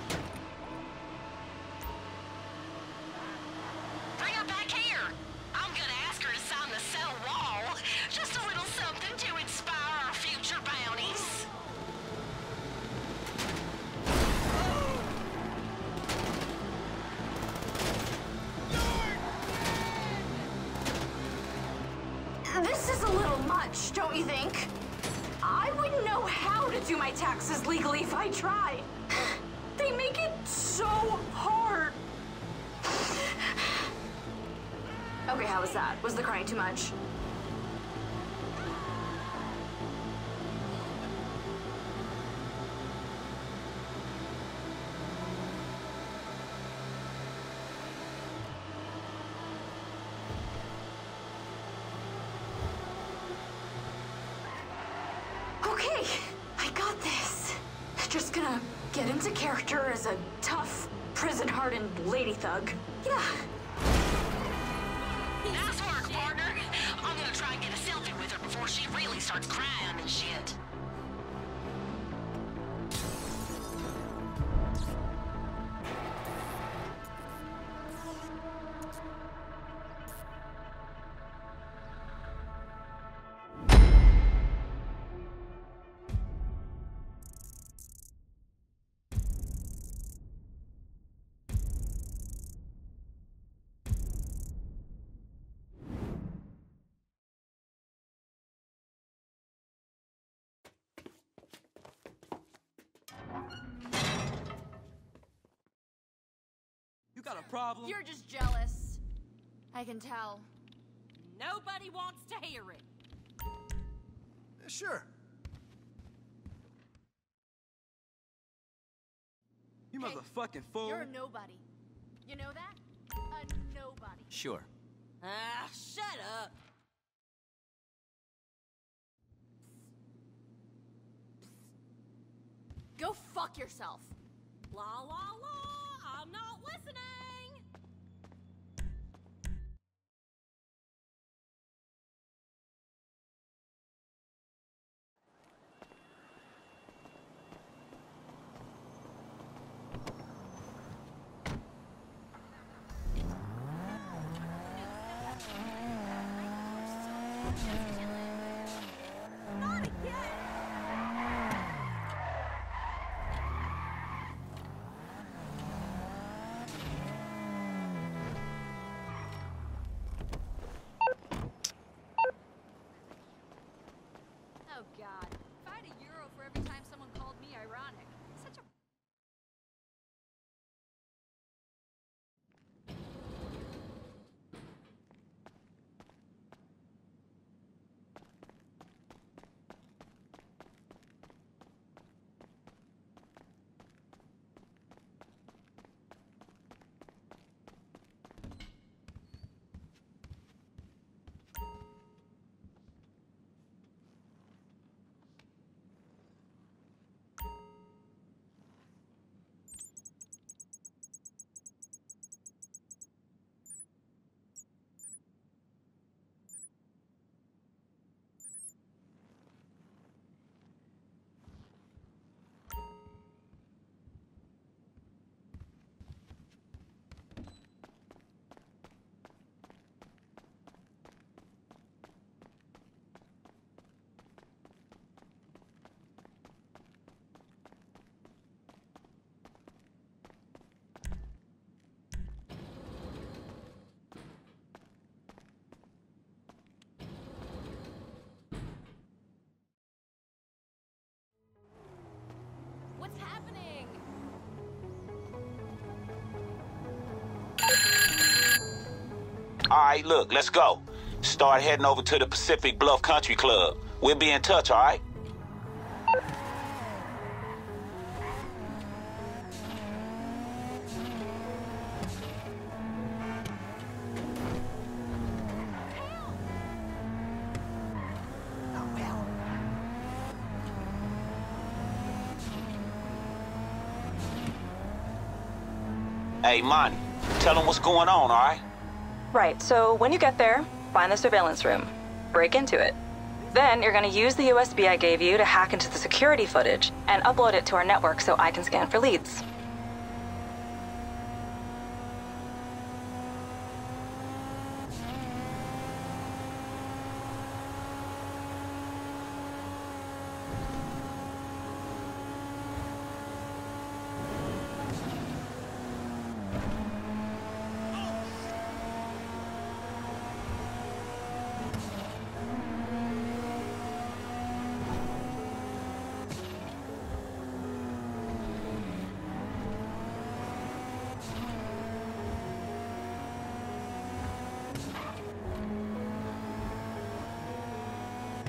Bring her back here. I'm gonna ask her to sign the cell wall. Just a little something to inspire our future bounties. This is a little much, don't you think? I wouldn't know how to do my taxes legally if I tried. They make it so hard. Okay, how was that? Was the crying too much? Okay, I got this. Just gonna get into character as a tough, prison-hardened lady thug. Yeah. Nice work, partner. I'm gonna try and get a selfie with her before she really starts crying and shit. Got a problem? You're just jealous. I can tell. Nobody wants to hear it. Sure. You Hey, motherfucking fool. You're a nobody. You know that? A nobody. Sure. Ah, shut up. Go fuck yourself. La la la, I'm not listening. Not again. Oh god. If I had €1 for every time someone called me ironic. Such a What's happening? All right, look, let's go. Start heading over to the Pacific Bluff Country Club. We'll be in touch, all right? Hey, Monty, tell them what's going on, all right? Right, so when you get there, find the surveillance room. Break into it. Then you're gonna use the USB I gave you to hack into the security footage and upload it to our network so I can scan for leads.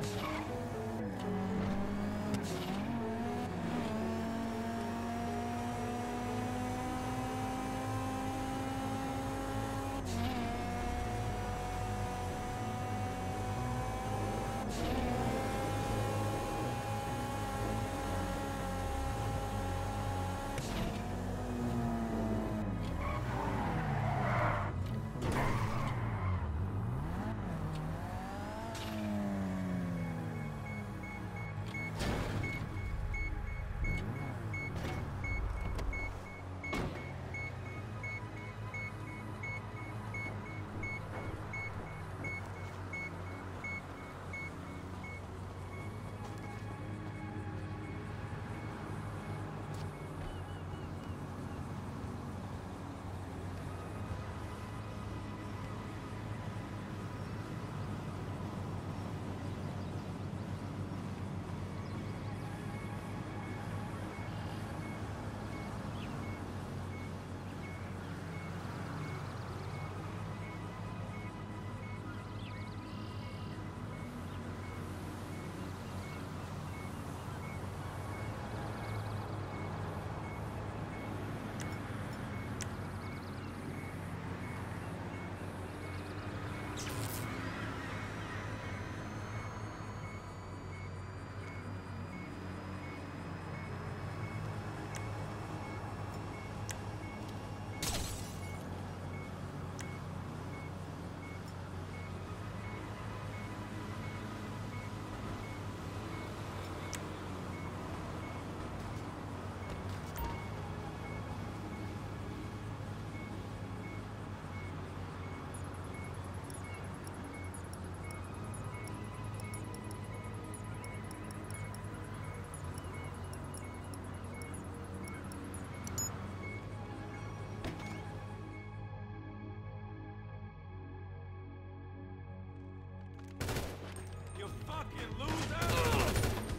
fucking loser!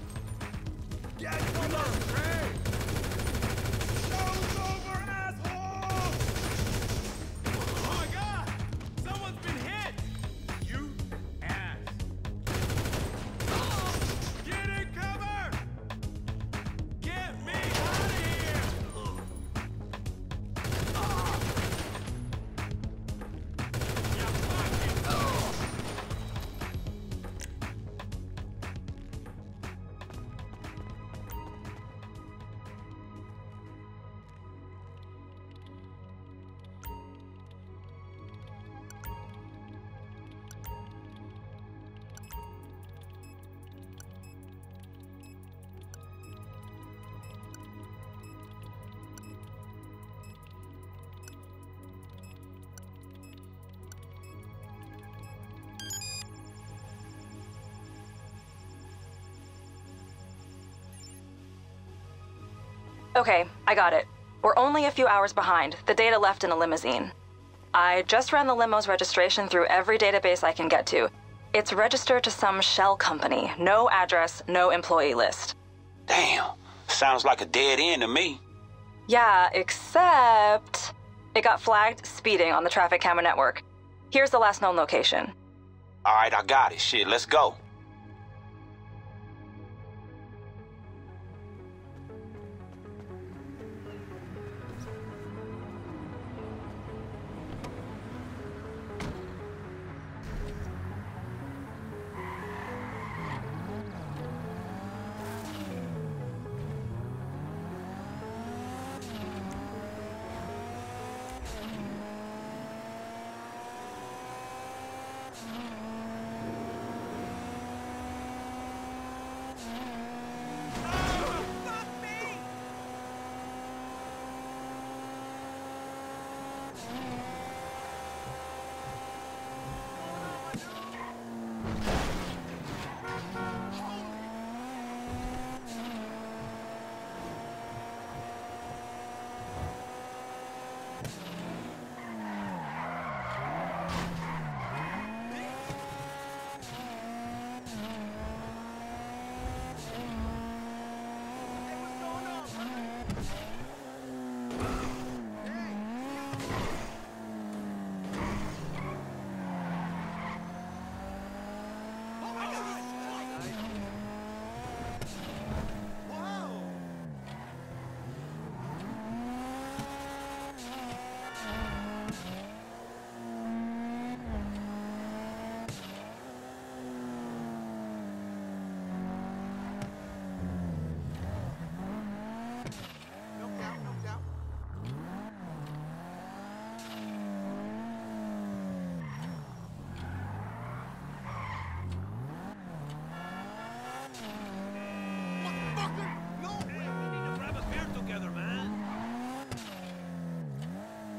Get from the train! Show's over, asshole! Oh my god! Someone's been hit! You ass! Get in cover! Get me out of here! You fucking... Okay, I got it. We're only a few hours behind. The data left in a limousine. I just ran the limo's registration through every database I can get to. It's registered to some shell company. No address, no employee list. Damn, sounds like a dead end to me. Yeah, except it got flagged speeding on the traffic camera network. Here's the last known location. All right, I got it. Shit, let's go.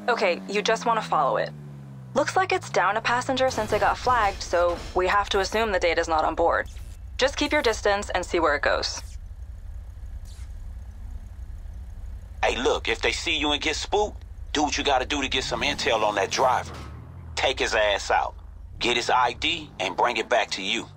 Okay, you just want to follow it. Looks like it's down a passenger since it got flagged, so we have to assume the data's not on board. Just keep your distance and see where it goes. Hey, look, if they see you and get spooked, do what you gotta do to get some intel on that driver. Take his ass out, get his ID, and bring it back to you.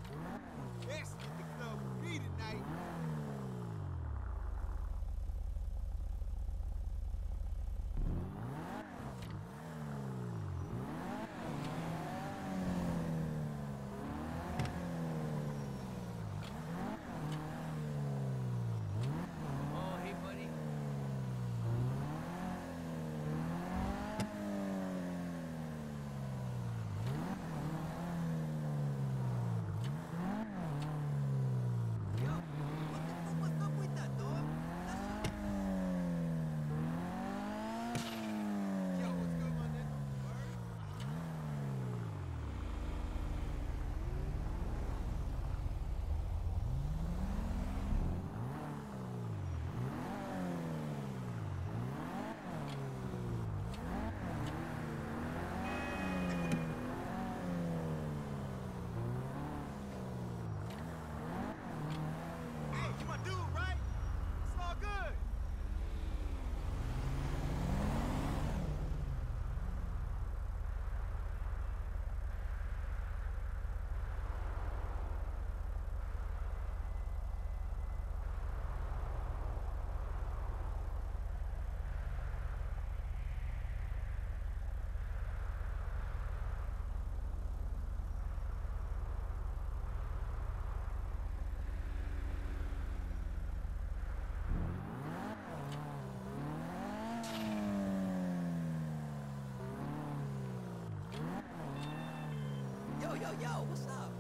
Yo, what's up?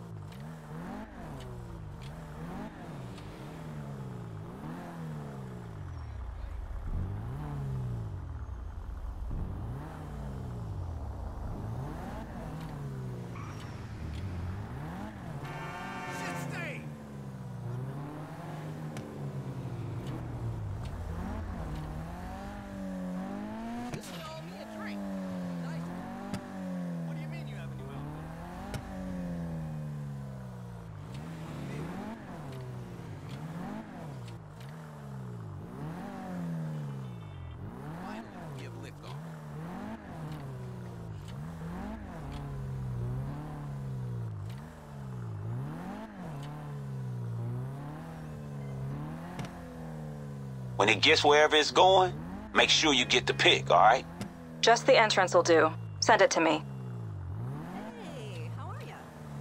When it gets wherever it's going, make sure you get the pic, all right? Just the entrance will do. Send it to me. Hey, how are ya?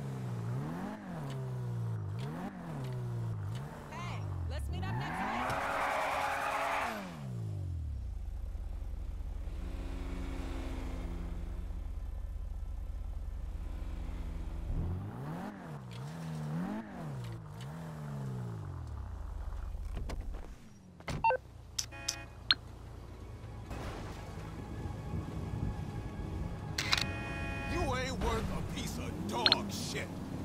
Hey, let's meet up next week. You ain't worth a piece of dog shit.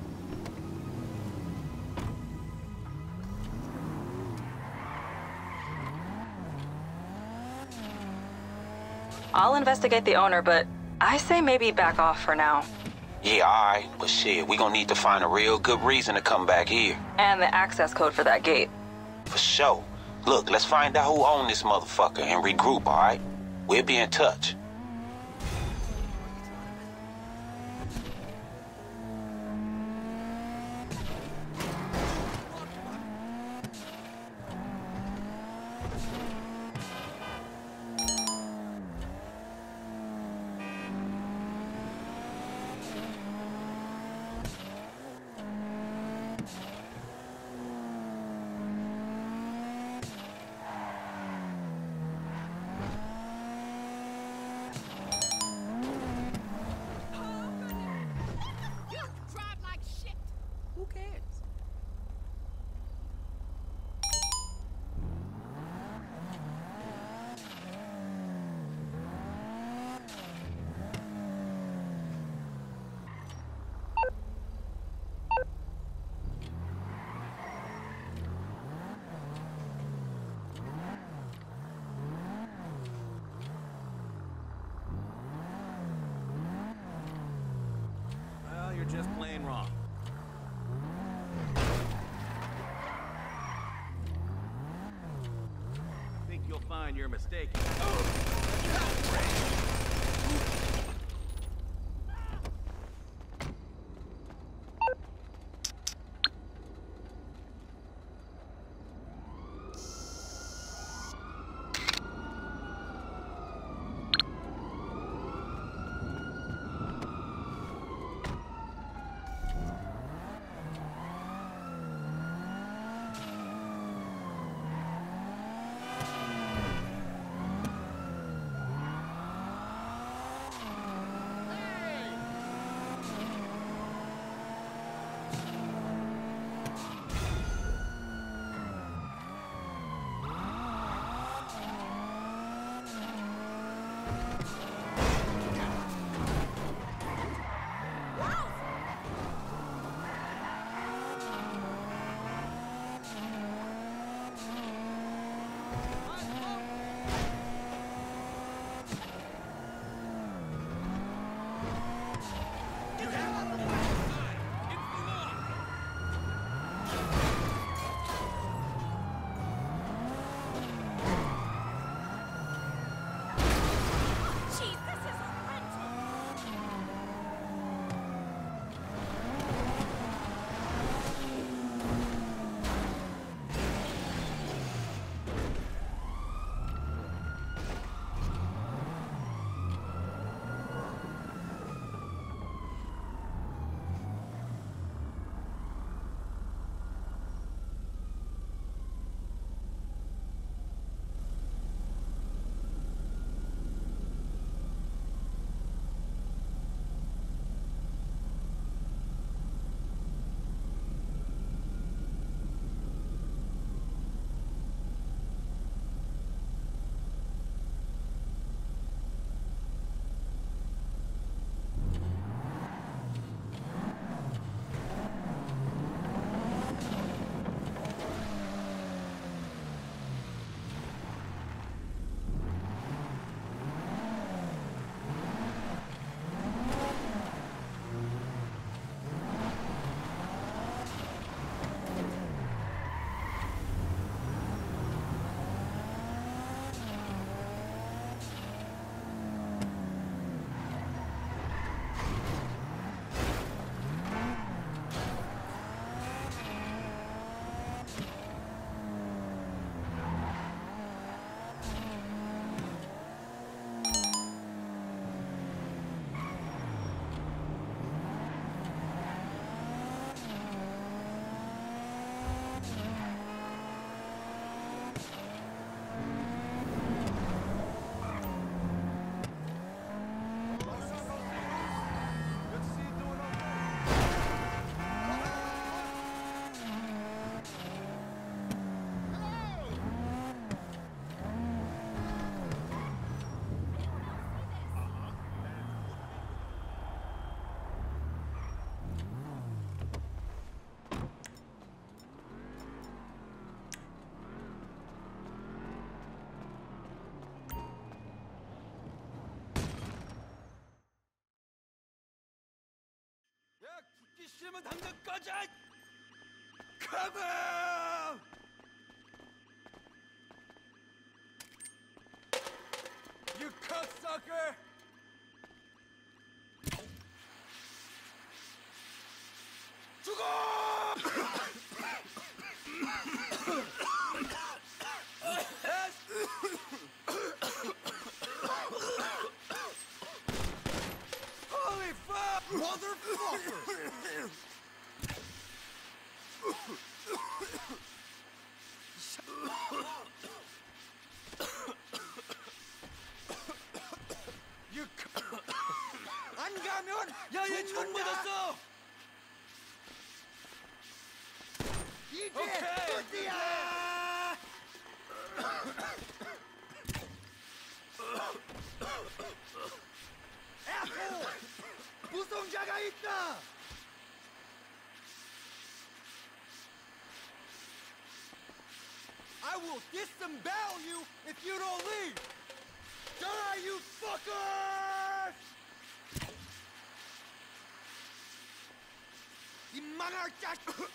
I'll investigate the owner, but I say maybe back off for now. Yeah, all right, but shit, we gonna need to find a real good reason to come back here. And the access code for that gate. For sure. Look, let's find out who owned this motherfucker and regroup, all right? We'll be in touch. mind you're mistaken. 죽기 싫으면 당장 꺼져! Cover! You cocksucker! 죽어! Holy fuck! Motherfucker! You 안 가면 야 얘 총 맞았어. 이제 끝이야. 에코 무송자가 있다. I will disembowel you if you don't leave. Die, you fuckers! 이 망할 자식!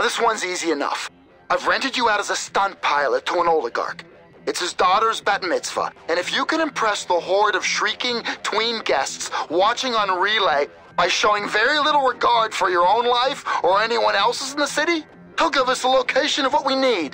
this one's easy enough. I've rented you out as a stunt pilot to an oligarch. It's his daughter's bat mitzvah, and if you can impress the horde of shrieking tween guests watching on relay by showing very little regard for your own life or anyone else's in the city, he'll give us the location of what we need.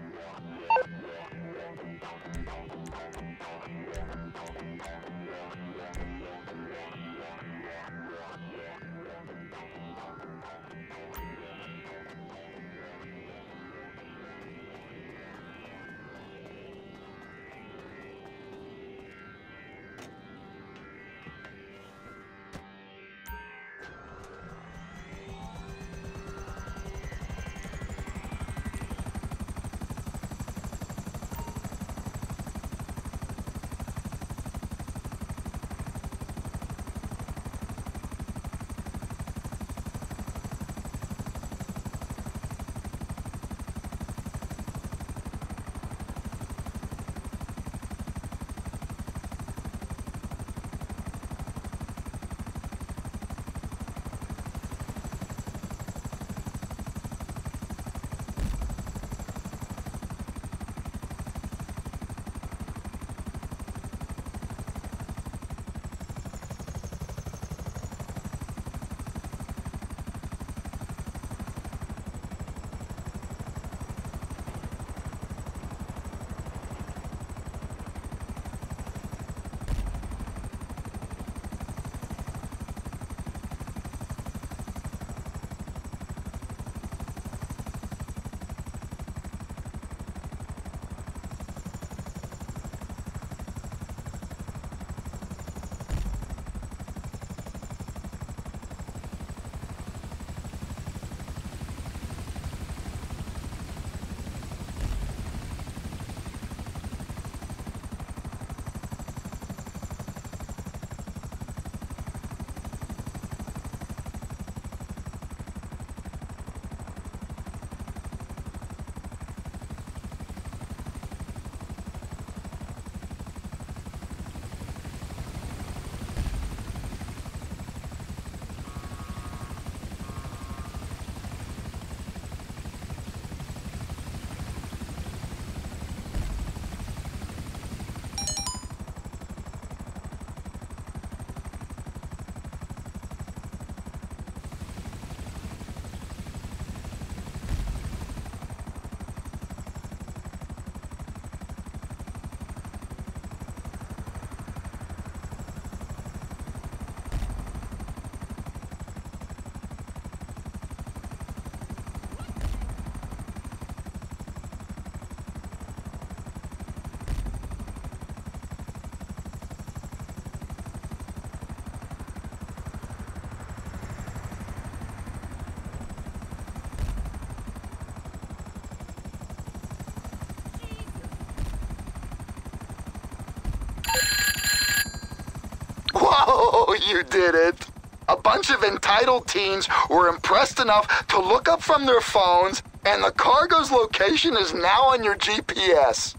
Whoa, you did it! A bunch of entitled teens were impressed enough to look up from their phones, and the cargo's location is now on your GPS.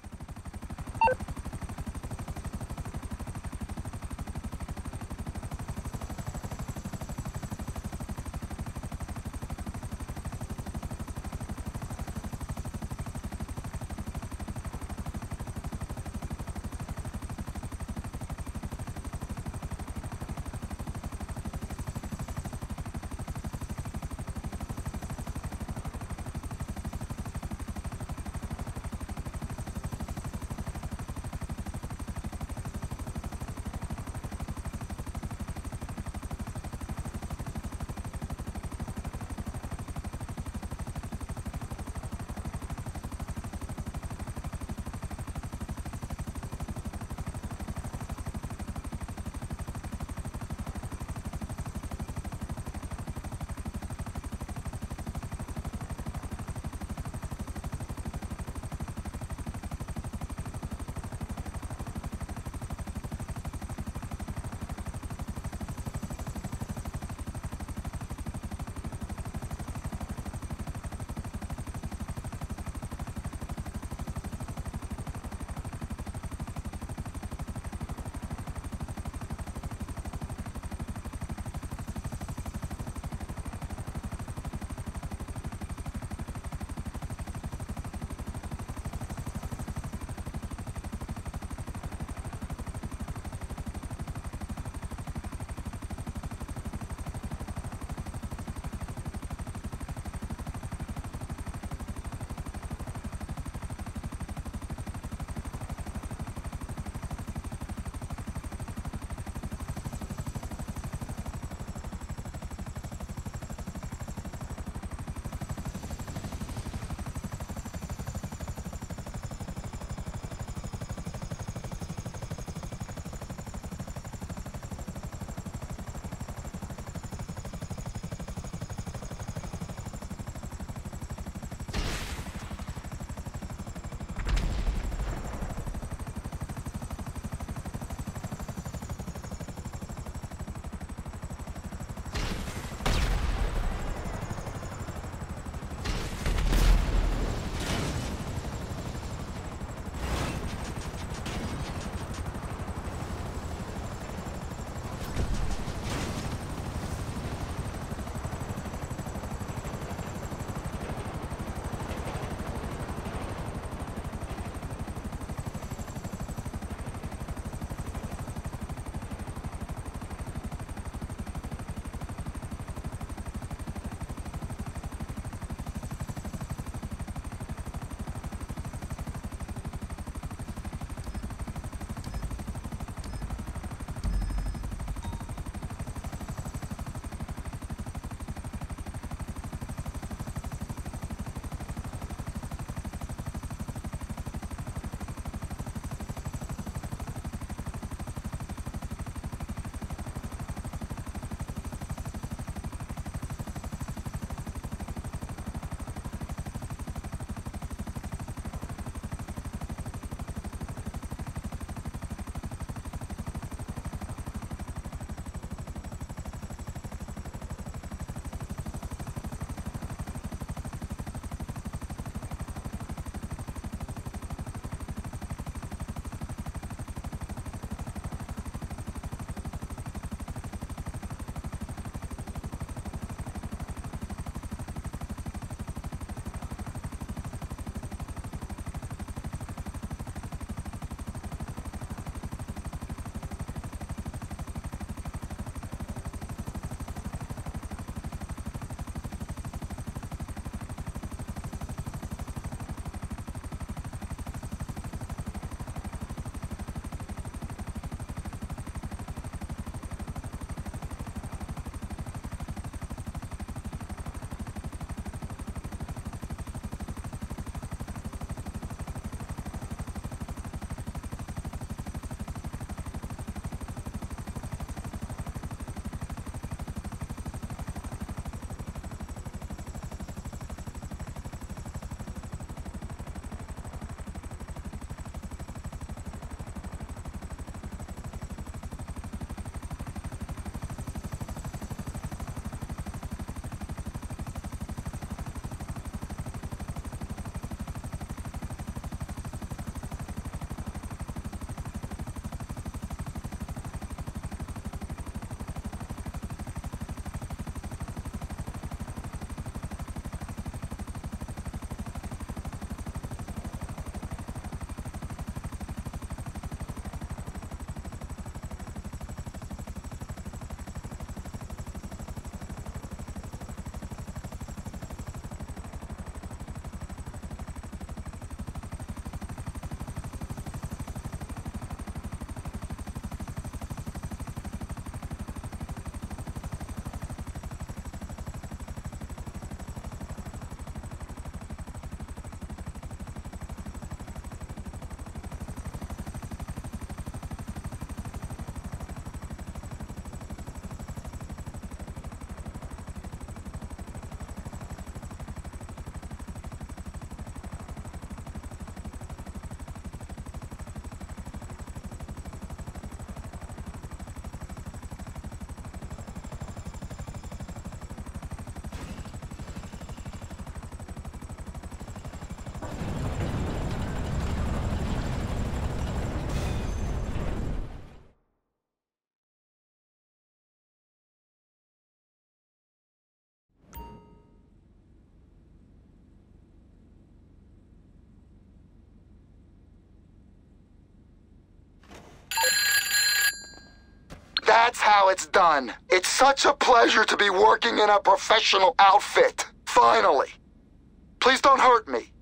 That's how it's done. It's such a pleasure to be working in a professional outfit. Finally. Please don't hurt me.